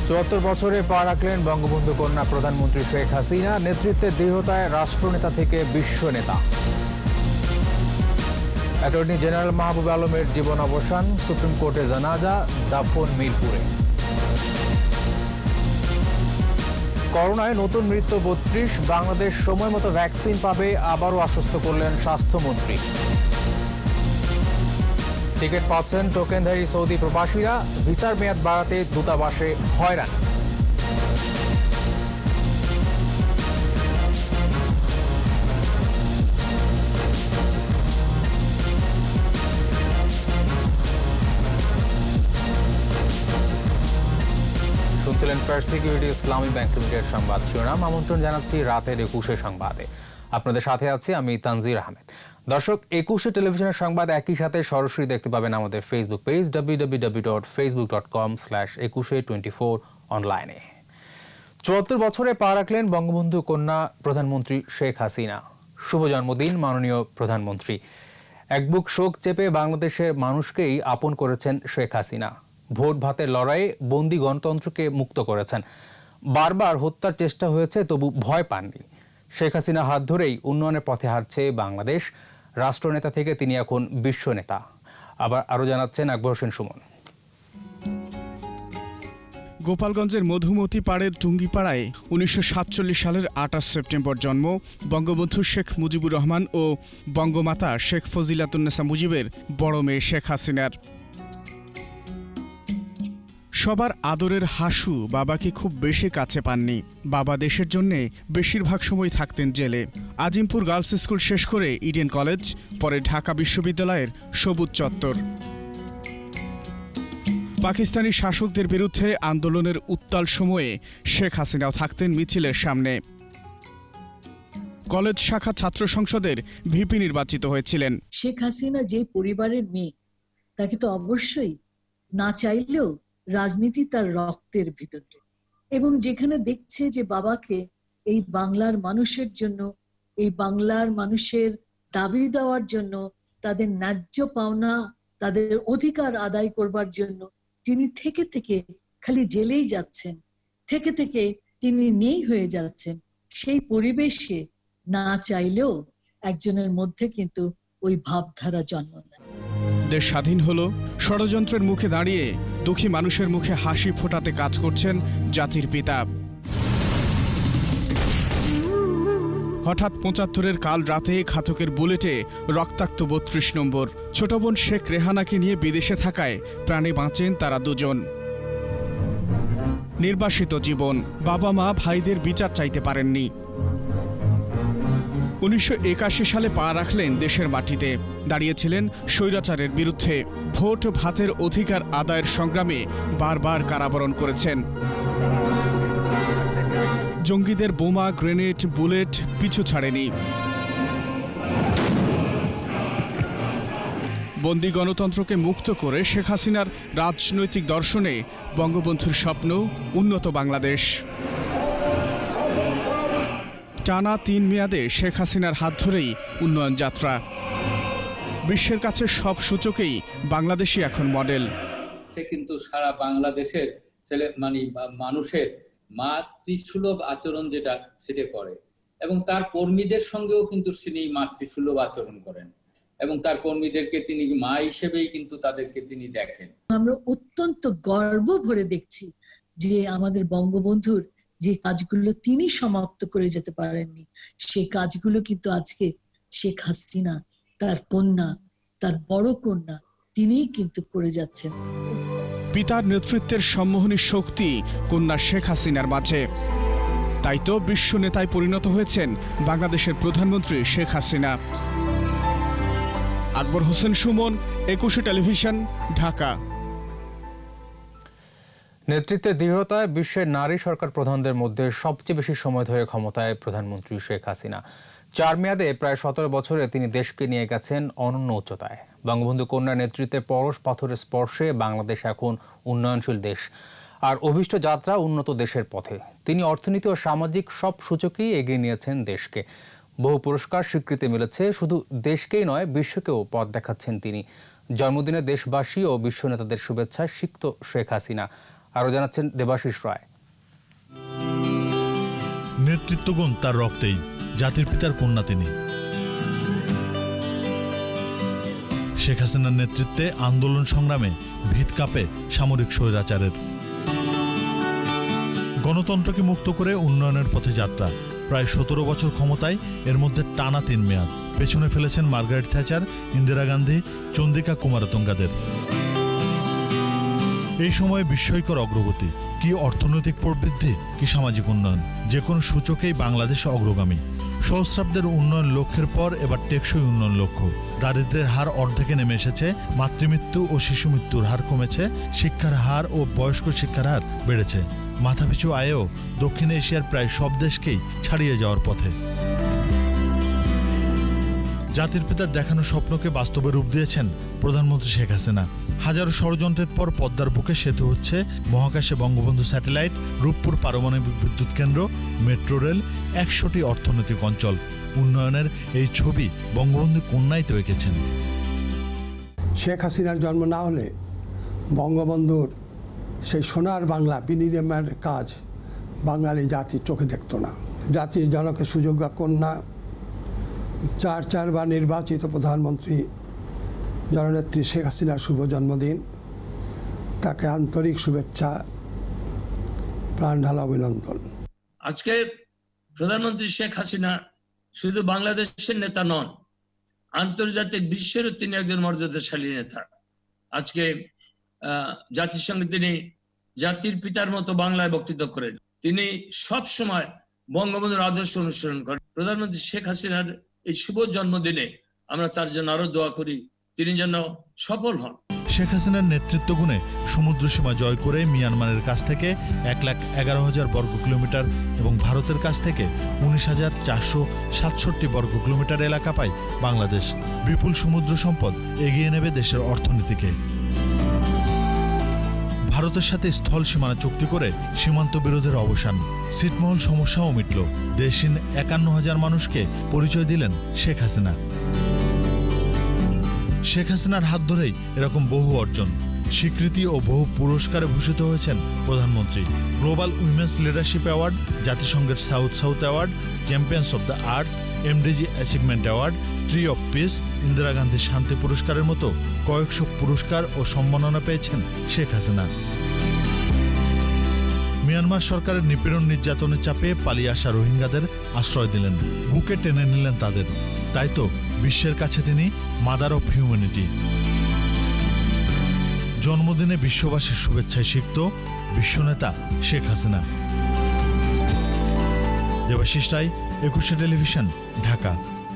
৭৪ বছরে পা রাখলেন বঙ্গবন্ধু কন্যা প্রধানমন্ত্রী শেখ হাসিনা। নেতৃত্বের দৃঢ়তায় রাষ্ট্রনেতা থেকে বিশ্ব নেতা। অ্যাটর্নি জেনারেল মাহবুব আলমের জীবন অবসান, সুপ্রিম কোর্টে জানাজা, দাফন মিরপুরে। করোনায় নতুন মৃত্যু ৩২, বাংলাদেশ সময় মতো ভ্যাকসিন পাবে, আবারও আশ্বস্ত করলেন স্বাস্থ্যমন্ত্রী। টিকিট পাচ্ছেন টোকেনধারী সৌদি প্রবাসীরা, ভিসার মেয়াদ বাড়াতে দূতাবাসে হয়রানি। শুনছিলেন First Security Islami Bank Limited সংবাদ শিরোনাম। আমন্ত্রণ জানাচ্ছি রাতের ২১ সংবাদে। আপনাদের সাথে আছি আমি তানজির আহমেদ। দর্শক, ২১ টেলিভিশনের সংবাদ একই সাথে সরাসরি দেখতে পাবেন আমাদের ফেসবুক পেজ www.facebook.com/2124 অনলাইনে। ৭৪ বছরে পা রাখলেন বঙ্গবন্ধু কন্যা প্রধানমন্ত্রী শেখ হাসিনা। শুভ জন্মদিন মাননীয় প্রধানমন্ত্রী। এক বুক শোক চেপে বাংলাদেশের মানুষকেই আপন করেছেন শেখ হাসিনা। ভোট ভাতের লড়াইয়ে বন্দি গণতন্ত্রকে মুক্ত করেছেন। বারবার হত্যার চেষ্টা হয়েছে, তবু ভয় পাননি। শেখ হাসিনা হাত ধরেই উন্নয়নের পথে হাঁটছে বাংলাদেশ। রাষ্ট্রনেতা থেকে তিনি এখন বিশ্ব নেতা। আবার আরো জানাচ্ছেন আকবর হোসেন সুমন। গোপালগঞ্জের মধুমতি পাড়ের টুঙ্গিপাড়ায় ১৯৪৭ সালের ২৮ সেপ্টেম্বর জন্ম বঙ্গবন্ধু শেখ মুজিবুর রহমান ও বঙ্গমাতা শেখ ফজিলাতুন্নেসা মুজিবের বড় মেয়ে শেখ হাসিনার। সবার আদরের হাসু বাবাকে খুব বেশি কাছে পাননি। বাবা দেশের জন্যে বেশিরভাগ সময় থাকতেন জেলে। আজিমপুর গার্লস স্কুল শেষ করে ইডেন কলেজ, পরে ঢাকা বিশ্ববিদ্যালয়ের সবুজ চত্বর। পাকিস্তানি শাসকদের বিরুদ্ধে আন্দোলনের উত্তাল সময়ে শেখ হাসিনাও থাকতেন মিছিলের সামনে। কলেজ শাখা ছাত্র সংসদের ভিপি নির্বাচিত হয়েছিলেন। শেখ হাসিনা যে পরিবারের মেয়ে, তাকে তো অবশ্যই না চাইলেও রাজনীতি তার রক্তের ভিতরে, এবং যেখানে দেখছে যে বাবাকে এই বাংলার মানুষের জন্য, এই বাংলার মানুষের দাবি দেওয়ার জন্য, তাদের ন্যায্য পাওনা, তাদের অধিকার আদায় করবার জন্য তিনি থেকে থেকে খালি জেলেই যাচ্ছেন, থেকে থেকে তিনি নেই হয়ে যাচ্ছেন, সেই পরিবেশে না চাইলেও একজনের মধ্যে কিন্তু ওই ভাবধারা জন্ম নেয়। দেশ স্বাধীন হলো, ষড়যন্ত্রের মুখে দাঁড়িয়ে দুঃখী মানুষের মুখে হাসি ফোটাতে কাজ করছেন জাতির পিতা। হঠাৎ ৭৫-এর কাল রাতে ঘাতকের বুলেটে রক্তাক্ত ৩২ নম্বর। ছোট বোন শেখ রেহানাকে নিয়ে বিদেশে থাকায় প্রাণে বাঁচেন তারা দুজন। নির্বাসিত জীবন, বাবা মা ভাইদের বিচার চাইতে পারেননি। ১৯৮১ সালে পা রাখলেন দেশের মাটিতে। দাঁড়িয়েছিলেন স্বৈরাচারের বিরুদ্ধে। ভোট ভাতের অধিকার আদায়ের সংগ্রামে বারবার কারাবরণ করেছেন। জঙ্গিদের বোমা, গ্রেনেড, বুলেট পিছু ছাড়েনি। বন্দি গণতন্ত্রকে মুক্ত করে শেখ হাসিনার রাজনৈতিক দর্শনে বঙ্গবন্ধুর স্বপ্ন উন্নত বাংলাদেশ। টানা ৩ মেয়াদে শেখ হাসিনার হাত ধরেই উন্নয়ন যাত্রা। বিশ্বের কাছে সব সূচকেই বাংলাদেশই এখন মডেল। সে কিন্তু সারা বাংলাদেশের মানুষের মাতৃসুলভ আচরণ সেটা করে, এবং তার কর্মীদের সঙ্গেও কিন্তু তিনি মাতৃসুলভ আচরণ করেন, এবং তার কর্মীদেরকে তিনি মা হিসেবেই কিন্তু তাদেরকে তিনি দেখেন। আমরা অত্যন্ত গর্ব ভরে দেখছি যে আমাদের বঙ্গবন্ধুর যে কাজগুলো তিনি সমাপ্ত করে যেতে পারেননি, সেই কাজগুলো কিন্তু আজকে শেখ হাসিনা, তার কন্যা, তার বড় কন্যা, তিনিই কিন্তু করে যাচ্ছেন। পিতার নেতৃত্বের সম্মোহনী শক্তি কন্যা শেখ হাসিনার মাঝে। তাই তো বিশ্ব নেতায় পরিণত হয়েছেন বাংলাদেশের প্রধানমন্ত্রী শেখ হাসিনা। আকবর হোসেন সুমন, ২১ টেলিভিশন, ঢাকা। নেতৃত্বের দৃঢ়তায় বিশ্বের নারী সরকার প্রধানদের মধ্যে সবচেয়ে বেশি সময় ধরে ক্ষমতায় প্রধানমন্ত্রী শেখ হাসিনা। ৪ মেয়াদে প্রায় ১৭ বছরে তিনি দেশকে নিয়ে গেছেন অনন্য উচ্চতায়। বঙ্গবন্ধু কন্যার নেতৃত্বে পরশ পাথরের স্পর্শে বাংলাদেশ এখন উন্নয়নশীল দেশ, আর অভিষ্ট যাত্রা উন্নত দেশের পথে। তিনি অর্থনীতি ও সামাজিক সব সূচকেই এগিয়ে নিয়েছেন দেশকে। বহু পুরস্কার, স্বীকৃতি মিলেছে। শুধু দেশকেই নয়, বিশ্বকেও পথ দেখাচ্ছেন তিনি। জন্মদিনে দেশবাসী ও বিশ্ব নেতাদের শুভেচ্ছায় সিক্ত শেখ হাসিনা। আরও জানাচ্ছেন দেবাশিস রায়। নেতৃত্বগুণ তার রক্তেই, জাতির পিতার কন্যা তিনি। শেখ হাসিনার নেতৃত্বে আন্দোলন সংগ্রামে ভিত কাঁপে সামরিক স্বৈরাচারের। গণতন্ত্রকে মুক্ত করে উন্নয়নের পথে যাত্রা। প্রায় 17 বছর ক্ষমতায়, এর মধ্যে টানা 3 মেয়াদ। পেছনে ফেলেছেন মার্গারেট থ্যাচার, ইন্দিরা গান্ধী, চন্দ্রিকা কুমারতুঙ্গাদের। এই সময়ে বিস্ময়কর অগ্রগতি, কি অর্থনৈতিক প্রবৃদ্ধি, কি সামাজিক উন্নয়ন, যে কোনো সূচকেই বাংলাদেশ অগ্রগামী। সহস্রাব্দের উন্নয়ন লক্ষ্যের পর এবার টেকসই উন্নয়ন লক্ষ্য। দারিদ্র্যের হার অর্ধেকে নেমে এসেছে, মাতৃমৃত্যু ও শিশু মৃত্যুর হার কমেছে, শিক্ষার হার ও বয়স্ক শিক্ষার হার বেড়েছে। মাথাপিছু আয়েও দক্ষিণ এশিয়ার প্রায় সব দেশকেই ছাড়িয়ে যাওয়ার পথে। জাতির পিতার দেখানো স্বপ্নকে বাস্তবে রূপ দিয়েছেন প্রধানমন্ত্রী শেখ হাসিনা। হাজারো ষড়যন্ত্রের পর পদ্মার বুকে সেতু হচ্ছে, মহাকাশে বঙ্গবন্ধু স্যাটেলাইট, রূপপুর পারমাণবিক বিদ্যুৎ কেন্দ্র, মেট্রো রেল, 100টি অর্থনৈতিক অঞ্চল। উন্নয়নের এই ছবি বঙ্গবন্ধু কন্যাই তো এঁকেছেন। শেখ হাসিনার জন্ম না হলে বঙ্গবন্ধুর সেই সোনার বাংলা বিনির্মাণের কাজ বাঙালি জাতি চোখে দেখত না। জাতির জনকের সুযোগ্য কন্যা, 4বার নির্বাচিত প্রধানমন্ত্রী জননেত্রী শেখ হাসিনার শুভ জন্মদিন। তাকে আন্তরিক শুভেচ্ছা, প্রাণঢালা অভিনন্দন। আজকে প্রধানমন্ত্রী শেখ হাসিনা শুধু বাংলাদেশের নেতা নন, আন্তর্জাতিক বিশ্বেরও তিনি একজন মর্যাদাশালী নেতা। আজকে জাতিসংঘে তিনি জাতির পিতার মতো বাংলায় বক্তৃতা করেন। তিনি সব সময় বঙ্গবন্ধুর আদর্শ অনুসরণ করেন। প্রধানমন্ত্রী শেখ হাসিনার এই শুভ জন্মদিনে আমরা তার জন্য আরো দোয়া করি, তিনি যেন সফল হন। শেখ হাসিনার নেতৃত্ব গুণে সমুদ্র সীমা জয় করে মিয়ানমারের কাছ থেকে 1,11,000 বর্গ কিলোমিটার এবং ভারতের কাছ থেকে 19,467 বর্গ কিলোমিটার এলাকা পায় বাংলাদেশ। বিপুল সমুদ্র সম্পদ এগিয়ে নেবে দেশের অর্থনীতিকে। ভারতের সাথে স্থল সীমানা চুক্তি করে সীমান্ত বিরোধের অবসান, ছিটমহল সমস্যাও মিটল। দেশহীন 51,000 মানুষকে পরিচয় দিলেন শেখ হাসিনা। শেখ হাসিনার হাত ধরেই এরকম বহু অর্জন, স্বীকৃতি ও বহু পুরস্কারে ভূষিত হয়েছেন প্রধানমন্ত্রী। গ্লোবাল উইমেন্স লিডারশিপ অ্যাওয়ার্ড, জাতিসংঘের south award, champions of the Earth, MDG achievement award, tree of peace, Indira Gandhi শান্তি পুরস্কারের মতো কয়েকশো পুরস্কার ও সম্মাননা পেয়েছেন শেখ হাসিনা। মিয়ানমার সরকারের নিপীড়ন নির্যাতনের চাপে পালিয়ে আসা রোহিঙ্গাদের আশ্রয় দিলেন, বুকে টেনে নিলেন তাদের। তাই তো বিশ্বের কাছে তিনি মাদার অফ হিউম্যানিটি। জন্মদিনে বিশ্ববাসীর শুভেচ্ছায় সিক্ত বিশ্বনেতা Sheikh Hasina. Debashis Roy, 21 Television, Dhaka.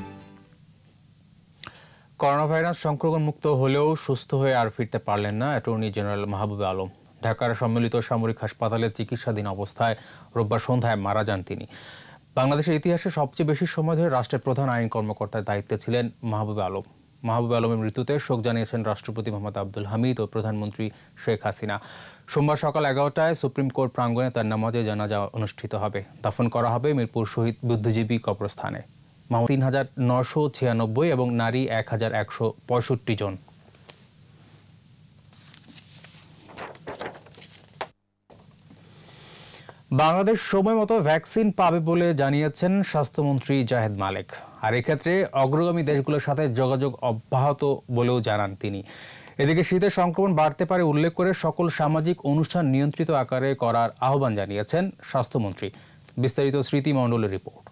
Corona virus সংক্রমণ মুক্ত হলেও সুস্থ হয়ে আর ফিরতে পারলেন না অ্যাটর্নি জেনারেল মাহবুবে আলম। ঢাকার সম্মিলিত সামরিক হাসপাতালে চিকিৎসাধীন অবস্থায় রোববার সন্ধ্যায় মারা যান তিনি। বাংলাদেশের ইতিহাসে সবচেয়ে বেশি সময় ধরে রাষ্ট্রের প্রধান আইন কর্মকর্তার দায়িত্বে ছিলেন মাহবুবে আলম। মাহবুবে আলমের মৃত্যুতে শোক জানিয়েছেন রাষ্ট্রপতি মোহাম্মদ আব্দুল হামিদ ও প্রধানমন্ত্রী শেখ হাসিনা। সোমবার সকাল 11টায় সুপ্রিম কোর্ট প্রাঙ্গণে তার নামাজে জানাজা অনুষ্ঠিত হবে। দাফন করা হবে মিরপুর শহীদ বুদ্ধিজীবী কবরস্থানে। 3,996 এবং নারী 1,165 জন। বাংলাদেশ সময় মতো ভ্যাকসিন পাবে বলে জানিয়েছেন স্বাস্থ্যমন্ত্রী জাহেদ মালেক। আর এক্ষেত্রে অগ্রগামী দেশগুলোর সাথে যোগাযোগ অব্যাহত বলেও জানান তিনি। এদিকে শীতের সংক্রমণ বাড়তে পারে উল্লেখ করে সকল সামাজিক অনুষ্ঠান নিয়ন্ত্রিত আকারে করার আহ্বান জানিয়েছেন স্বাস্থ্যমন্ত্রী। বিস্তারিত স্মৃতি মণ্ডলের রিপোর্ট।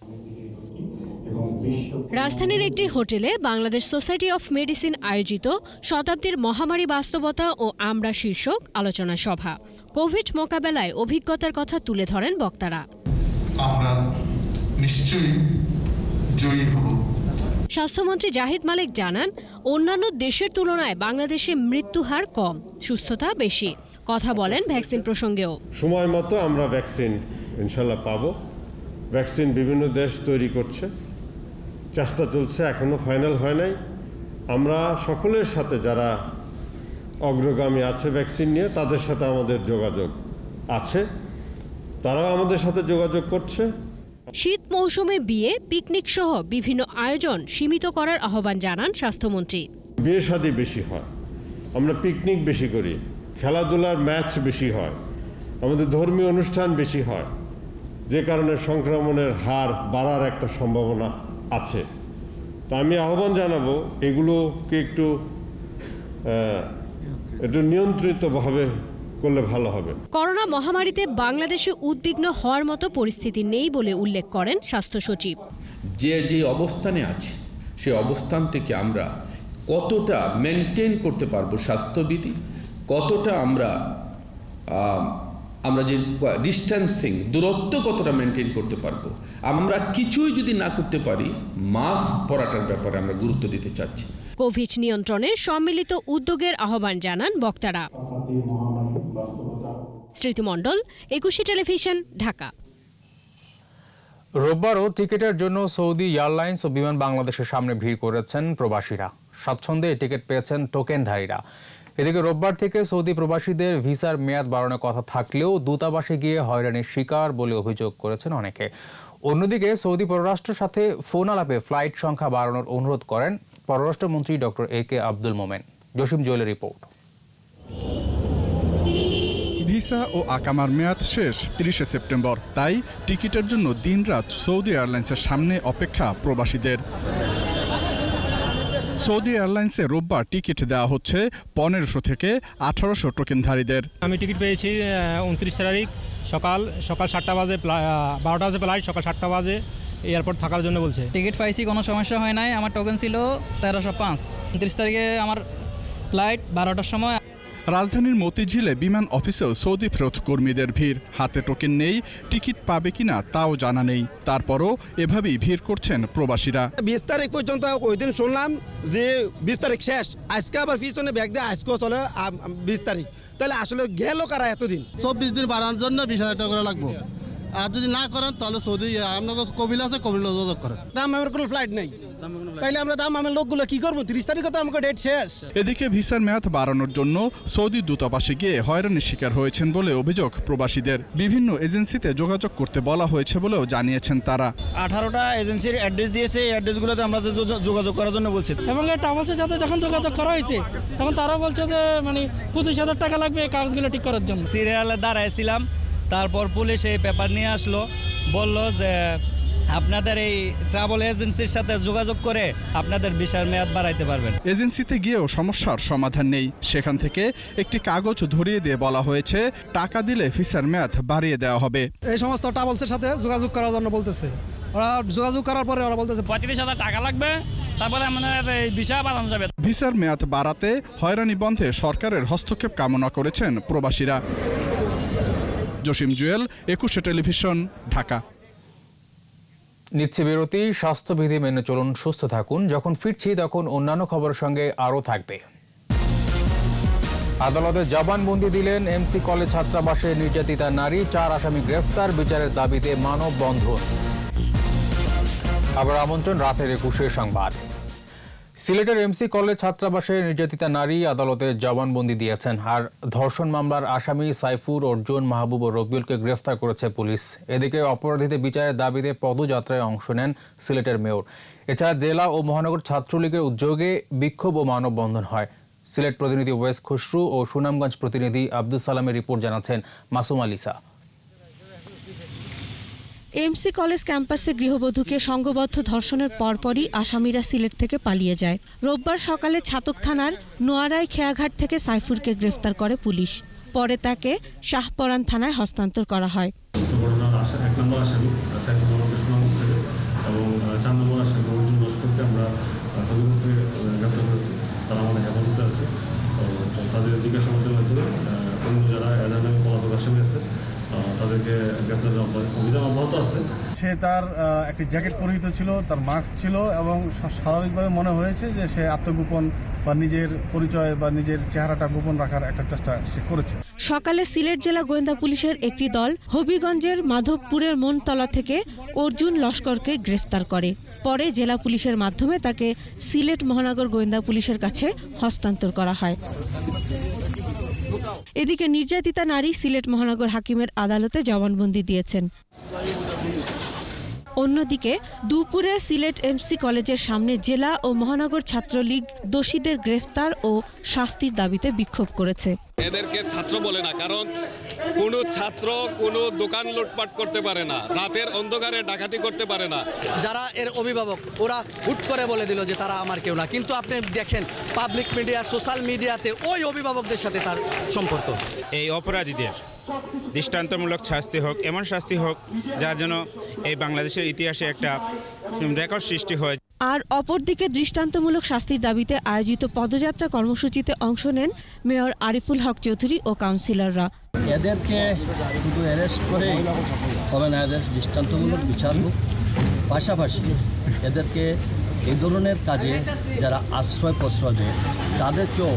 রাজধানীর একটি হোটেলে বাংলাদেশ সোসাইটি অফ মেডিসিন আয়োজিত শতাব্দীর মহামারী বাস্তবতা ও আমরা শীর্ষক আলোচনা সভা। কোভিড মোকাবেলায় অভিজ্ঞতার কথা তুলে ধরেন বক্তারা। আমরা নিশ্চয়ই জয়ী হব। স্বাস্থ্যমন্ত্রী জাহিদ মালেক জানান, অন্যান্য দেশের তুলনায় বাংলাদেশে মৃত্যু হার কম, সুস্থতা বেশি। কথা বলেন ভ্যাকসিন প্রসঙ্গেও। সময় মতো আমরা ভ্যাকসিন ইনশাল্লাহ পাবো। ভ্যাকসিন বিভিন্ন দেশ তৈরি করছে, চেষ্টা চলছে, এখনো ফাইনাল হয় নাই। আমরা সকলের সাথে যারা অগ্রগামী আছে ভ্যাকসিন নিয়ে, তাদের সাথে আমাদের যোগাযোগ আছে, তারাও আমাদের সাথে যোগাযোগ করছে। শীত মৌসুমে বিয়ে, পিকনিক সহ বিভিন্ন আয়োজন সীমিত করার আহ্বান জানান স্বাস্থ্যমন্ত্রী। বিয়ে শাদী বেশি হয়, আমরা পিকনিক বেশি করি, খেলাধুলার ম্যাচ বেশি হয়। আমাদের ধর্মীয় অনুষ্ঠান বেশি হয়, যে কারণে সংক্রমণের হার বাড়ার একটা সম্ভাবনা আছে। তা আমি আহ্বান জানাবো এগুলোকে একটু নিয়ন্ত্রিতভাবে করলে ভালো হবে। করোনা মহামারীতে বাংলাদেশে উদ্বিগ্ন হওয়ার মতো পরিস্থিতি নেই বলে উল্লেখ করেন স্বাস্থ্য সচিব। যে অবস্থানে আছে সেই অবস্থান থেকে আমরা কতটা মেনটেন করতে পারবো স্বাস্থ্যবিধি, কতটা আমরা যে ডিস্টেন্সিং দূরত্ব কতটা মেনটেন করতে পারবো, আমরা কিছুই যদি না করতে পারি মাস্ক পরাটার ব্যাপারে আমরা গুরুত্ব দিতে চাচ্ছি। কোভিড নিয়ন্ত্রণে সম্মিলিত উদ্যোগের আহ্বান জানান বক্তারা। স্মৃতি মণ্ডল, একুশে টেলিভিশন, ঢাকা। রোববারও টিকিটের জন্য সৌদি এয়ারলাইন্স ও বিমান বাংলাদেশের সামনে ভিড় করেছেন প্রবাসীরা। স্বাচ্ছন্দ্যে টিকিট পেয়েছেন টোকেনধারীরা। এদিকে রোববার থেকে সৌদি প্রবাসীদের ভিসার মেয়াদ বাড়ানোর কথা থাকলেও দূতাবাসে গিয়ে হয়রানির শিকার বলে অভিযোগ করেছেন অনেকে। অন্যদিকে সৌদি পররাষ্ট্রের সাথে ফোন আলাপে ফ্লাইট সংখ্যা বাড়ানোর অনুরোধ করেন পররাষ্ট্রমন্ত্রী ডক্টর AK আব্দুল মোমেন। জসিম জুয়েলের রিপোর্ট। ভিসা ও আকামার মেয়াদ শেষ 30শে সেপ্টেম্বর, তাই টিকিটের জন্য দিনরাত সৌদি এয়ারলাইন্সের সামনে অপেক্ষা প্রবাসীদের। সৌদি এয়ারলাইন্সে রোববার টিকিট দেওয়া হচ্ছে 1500 থেকে 1800 টোকেনধারীদের। আমি টিকিট পেয়েছি 29 তারিখ সকাল 7টা বাজে, 12টা বাজে ফ্লাইট, সকাল 7টা বাজে এয়ারপোর্ট থাকার জন্য বলছে। টিকিট পাইছি, কোনো সমস্যা হয় নাই। আমার টোকেন ছিল 1305। 29 তারিখে আমার ফ্লাইট 12টার সময়। রাজধানীর মতিঝিলে বিমান অফিসেও সৌদি ফেরত কর্মীদের ভিড়। হাতে টোকেন নেই, টিকিট পাবে কিনা তাও জানা নেই। তারপরও এভাবেই ভিড় করছেন প্রবাসীরা। 20 তারিখ পর্যন্ত ওই দিন শুনলাম যে 20 তারিখ শেষ, আজকে আবার পিছনে ব্যাগ দিয়ে আজকেও চলে 20 তারিখ। তাহলে আসলে গেল কারা এতদিন? 24 দিন বাড়ানোর জন্য 20,000 টাকা করে লাগবে। আর যদি না করেন তাহলে সৌদি আপনার কবিল আছে, কবিল যোগাযোগ করেন। দাম আমার কোনো ফ্লাইট নেই, তাইলে আমরা দাম আমার লোকগুলো কি করবো? 30 তারিখে তো আমাকে ডেট শেষ। এদিকে ভিসার মেয়াদ বাড়ানোর জন্য সৌদি দূতাবাসে গিয়ে হয়রানির শিকার হয়েছেন বলে অভিযোগ প্রবাসীদের। বিভিন্ন এজেন্সিতে যোগাযোগ করতে বলা হয়েছে বলেও জানিয়েছেন তারা। 18টা এজেন্সির অ্যাড্রেস দিয়েছে, এই অ্যাড্রেসগুলোতে আমরা যোগাযোগ করার জন্য বলছি। এবং ট্রাভেলসের সাথে যখন যোগাযোগ করা হয়েছে তখন তারা বলছে যে 25,000 টাকা লাগবে এই কাগজগুলো ঠিক করার জন্য। সিরিয়ালে দাঁড়াইছিলাম, তারপর পুলিশ এই পেপার নিয়ে আসলো, বলল যে আপনাদের এই ট্রাভেল এজেন্সির সাথে যোগাযোগ করে আপনাদের ভিসার মেয়াদ বাড়াইতে পারবেন। এজেন্সিতে গিয়েও সমস্যার সমাধান নেই। সেখান থেকে একটি কাগজ ধরিয়ে দিয়ে বলা হয়েছে টাকা দিলে ভিসার মেয়াদ বাড়িয়ে দেওয়া হবে। এই সমস্ত ট্রাভেলসের সাথে যোগাযোগ করার জন্য বলতেছে। ওরা যোগাযোগ করার পরে ওরা বলতেছে 35,000 টাকা লাগবে, তারপরে আমাদের এই ভিসা বাড়ানো যাবে। ভিসার মেয়াদ বাড়াতে হয়রানি বন্ধে সরকারের হস্তক্ষেপ কামনা করেছেন প্রবাসীরা। জসিম জুয়েল, একুশে টেলিভিশন, ঢাকা। নিচ্ছে বিরতি। স্বাস্থ্যবিধি মেনে চলুন, সুস্থ থাকুন। যখন ফিরছি তখন অন্যান্য খবরের সঙ্গে আরও থাকবে। আদালতে জবানবন্দি দিলেন MC কলেজ ছাত্রাবাসে নির্যাতিতা নারী। 4 আসামি গ্রেফতার, বিচারের দাবিতে মানববন্ধন। আবার আমন্ত্রণ রাতের 21 সংবাদ। সিলেটের MC কলেজ ছাত্রাবাসে নির্যাতিতা নারী আদালতে জবানবন্দি দিয়েছেন। আর ধর্ষণ মামলার আসামি সাইফুর, অর্জুন, মাহবুব ও রবিউলকে গ্রেফতার করেছে পুলিশ। এদিকে অপরাধীদের বিচারের দাবিতে পদযাত্রায় অংশ নেন সিলেটের মেয়র। এছাড়া জেলা ও মহানগর ছাত্রলীগের উদ্যোগে বিক্ষোভ ও মানববন্ধন হয়। সিলেট প্রতিনিধি ওয়েস খুসরু ও সুনামগঞ্জ প্রতিনিধি আব্দুল সালামের রিপোর্ট জানাচ্ছেন মাসুম আলিসা। MC কলেজ ক্যাম্পাসে গৃহবধূকে সংঘবদ্ধ ধর্ষণের পরপরই আসামিরা সিলেট থেকে পালিয়ে যায়। রোববার সকালে ছাতক থানার নোয়ারাই খেয়াঘাট থেকে সাইফুরকে গ্রেফতার করে পুলিশ। পরে তাকে শাহপরান থানায় হস্তান্তর করা হয়। এক নম্বর আসামি সাইফুর সুনামগঞ্জ থেকে এবং 4 নম্বর আসামি অর্জুন লস্করকে আমরা হবিগঞ্জ থেকে গ্রেফতার করেছি। তারা আমাদের হেফাজতে আছে। তাদের জিজ্ঞাসাবাদের মাধ্যমে অন্য যারা এজাহার নামে পলাতক আসামি আছে তাদেরকে গ্রেফতার অভিযান অব্যাহত আছে। সে তার একটি জ্যাকেট পরিহিত ছিল, তার মাস্ক ছিল এবং স্বাভাবিকভাবে মনে হয়েছে যে সে আত্মগোপন বা নিজের পরিচয় বা নিজের চেহারাটা গোপন রাখার একটা চেষ্টা সে করেছে। সকালে সিলেট জেলা গোয়েন্দা পুলিশের একটি দল হবিগঞ্জের মাধবপুরের মনতলা থেকে অর্জুন লস্করকে গ্রেফতার করে। পরে জেলা পুলিশের মাধ্যমে তাকে সিলেট মহানগর গোয়েন্দা পুলিশের কাছে হস্তান্তর করা হয়। এদিকে নির্যাতিতা নারী সিলেট মহানগর হাকিমের আদালতে জবানবন্দি দিয়েছেন। অন্যদিকে দুপুরে সিলেট MC কলেজের সামনে জেলা ও মহানগর ছাত্রলীগ দোষীদের গ্রেফতার ও শাস্তির দাবিতে বিক্ষোভ করেছে। এদেরকে ছাত্র বলে না, কারণ কোনো ছাত্র কোনো দোকান লুটপাট করতে পারে না, রাতের অন্ধকারে ডাকাতি করতে পারে না। যারা এর অভিভাবক ওরা হুট করে বলে দিল যে তারা আমার কেউ না, কিন্তু আপনি দেখেন পাবলিক মিডিয়া সোশ্যাল মিডিয়াতে ওই অভিভাবকদের সাথে তার সম্পর্ক। এই অপরাধীদের দৃষ্টান্তমূলক শাস্তি হোক, এমন শাস্তি হোক যার জন্য এই বাংলাদেশের ইতিহাসে একটা রেকর্ড সৃষ্টি হয়। আর অপরদিকে দৃষ্টান্তমূলক শাস্তির দাবিতে আয়োজিত পদযাত্রা কর্মসূচিতে অংশ নেন মেয়র আরিফুল হক চৌধুরী ও কাউন্সিলররা। এদেরকে শুধু অ্যারেস্ট করে হবে না, এদের দৃষ্টান্তমূলক বিচার হোক, পাশাপাশি এদেরকে এই ধরনের কাজে যারা আশ্রয় প্রশ্রয় দেয় তাদেরকেও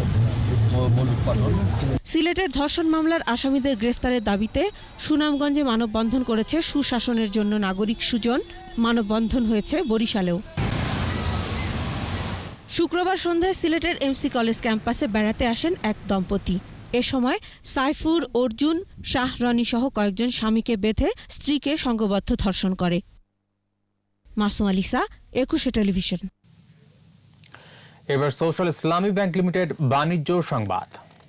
সিলেটের ধর্ষণ মামলার আসামিদের গ্রেফতারের দাবিতে সুনামগঞ্জে মানববন্ধন করেছে সুশাসনের জন্য নাগরিক সুজন। মানববন্ধন হয়েছে বরিশালেও। শুক্রবার সন্ধ্যায় সিলেটের এমসি কলেজ ক্যাম্পাসে বেড়াতে আসেন এক দম্পতি। এ সময় সাইফুর, অর্জুন, শাহরানী সহ কয়েকজন স্বামীকে বেঁধে স্ত্রীকে সংঘবদ্ধ ধর্ষণ করে। মাসুম আলিসা, একুশে টেলিভিশন। এবার সোশ্যাল ইসলামী ব্যাংক লিমিটেড বাণিজ্য সংবাদ।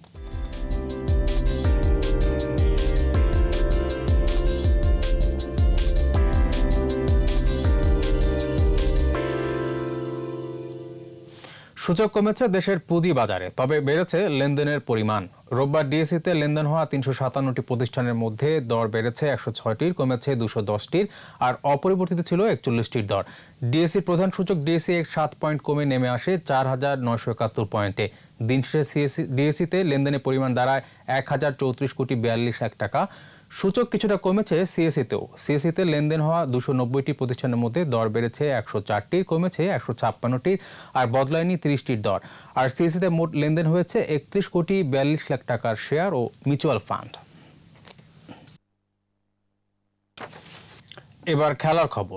সূচক কমেছে দেশের পুঁজি বাজারে, তবে বেড়েছে লেনদেনের পরিমাণ। রোববার ডিএসইতে লেনদেন হওয়া ৩৫৭টি প্রতিষ্ঠানের মধ্যে দর বেড়েছে ১০৬টির, কমেছে ২১০টির, আর অপরিবর্তিত ছিল ৪১টির দর। ডিএসইর প্রধান সূচক ডিএসই ৭ পয়েন্ট কমে নেমে আসে ৪,৯৭১ পয়েন্টে। দিন শেষে ডিএসইতে লেনদেনের পরিমাণ দাঁড়ায় ১,০৩৪ কোটি ৪২ লাখ টাকা। সূচক কিছুটা কমেছে সিএসইতেও। সিএসইতে লেনদেন হওয়া ২৯০টি প্রতিষ্ঠানের মধ্যে দর বেড়েছে ১০৪টির, কমেছে ১৫৬টির, আর বদলায়নি ৩০টির দর। আর সিএসইতে মোট লেনদেন হয়েছে ৩১ কোটি ৪২ লাখ টাকার শেয়ার ও মিউচুয়াল ফান্ড। এবার খেলার খবর।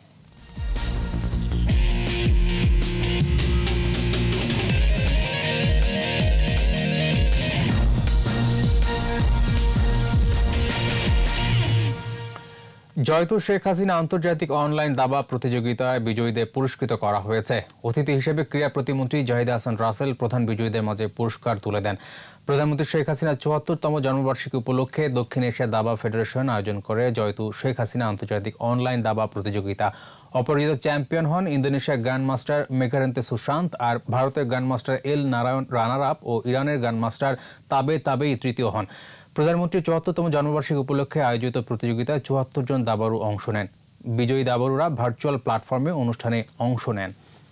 জয়তু শেখ হাসিনা আন্তর্জাতিক অনলাইন দাবা প্রতিযোগিতায় বিজয়ীদের পুরস্কৃত করা হয়েছে। অতিথি হিসেবে ক্রীড়া প্রতিমন্ত্রী জাহিদ হাসান রাসেল প্রধান বিজয়ীদের মাঝে পুরস্কার তুলে দেন। প্রধানমন্ত্রী শেখ হাসিনার ৭৪তম জন্মবার্ষিকী উপলক্ষে দক্ষিণ এশিয়া দাবা ফেডারেশন আয়োজন করে জয়তু শেখ হাসিনা আন্তর্জাতিক অনলাইন দাবা প্রতিযোগিতা। অপরাজিত চ্যাম্পিয়ন হন ইন্দোনেশিয়ার গ্র্যান্ডমাস্টার মেকারেন্তে সুশান্ত, আর ভারতের grandmaster L Narayan runner up ও ইরানের গ্র্যান্ডমাস্টার তাবেই তৃতীয় হন। প্রধানমন্ত্রীর ৭৪তম জন্মবার্ষিকী উপলক্ষে আয়োজিত প্রতিযোগিতায় ৭৪ জন দাবাড়ু অংশ নেন। বিজয়ী দাবাড়ুরা ভার্চুয়াল প্ল্যাটফর্মে অনুষ্ঠানে অংশ নেন।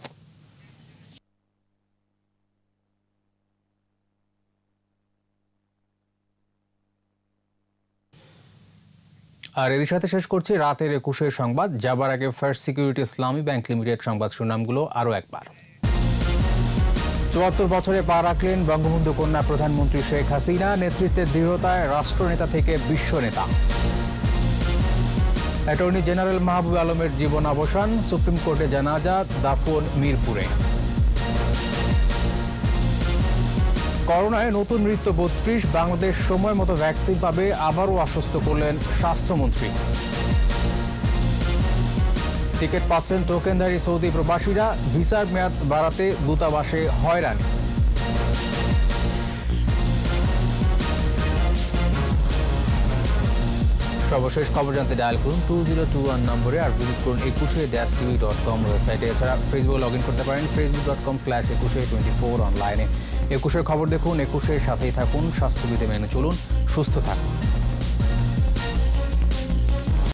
আর এর সাথে শেষ করছি রাতের ২১ সংবাদ। যাবার আগে First Security Islami Bank Limited সংবাদ শিরোনামগুলো আরও একবার। ৭৪ বছরে পা রাখলেন বঙ্গবন্ধু কন্যা প্রধানমন্ত্রী শেখ হাসিনা, নেতৃত্বের দৃঢ়তায় রাষ্ট্রনেতা থেকে বিশ্বনেতা। অ্যাটর্নি জেনারেল মাহবুব আলমের জীবন অবসান, সুপ্রিম কোর্টে জানাজা, দাফন মিরপুরে। করোনায় নতুন মৃত্যু ৩২, বাংলাদেশ সময় মতো ভ্যাকসিন পাবে, আবারও আশ্বস্ত করলেন স্বাস্থ্যমন্ত্রী। টিকিট পাচ্ছেন টোকেনধারী সৌদি প্রবাসীরা, ভিসার মেয়াদ বাড়াতে দূতাবাসে হয়রানি। সর্বশেষ খবর জানতে ডায়াল করুন 2021 নম্বরে, আর ভিজিট করুন 21-tv.com ওয়েবসাইটে। এছাড়া ফেসবুকে লগ ইন করতে পারেন facebook.com/2124 অনলাইনে। ২১ খবর দেখুন, ২১ সাথেই থাকুন, স্বাস্থ্যবিধি মেনে চলুন, সুস্থ থাকুন।